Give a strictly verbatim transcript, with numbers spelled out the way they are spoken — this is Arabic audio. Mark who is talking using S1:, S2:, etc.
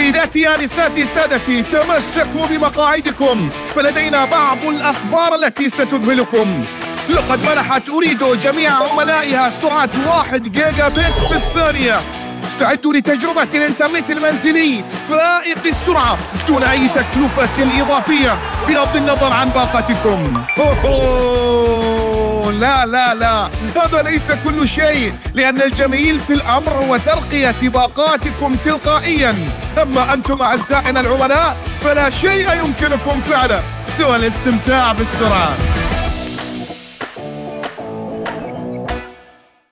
S1: سيداتي آنساتي سادتي، تمسكوا بمقاعدكم، فلدينا بعض الأخبار التي ستذهلكم. لقد منحت أوريدو جميع عملائها سرعة واحد جيجا بت في الثانية. استعدوا لتجربة الإنترنت المنزلي فائق السرعة دون أي تكلفة إضافية بغض النظر عن باقتكم. أوه لا لا لا، هذا ليس كل شيء، لأن الجميل في الأمر هو ترقية باقاتكم تلقائيا. أما أنتم أعزائنا العملاء فلا شيء يمكنكم فعله سوى الاستمتاع بالسرعة.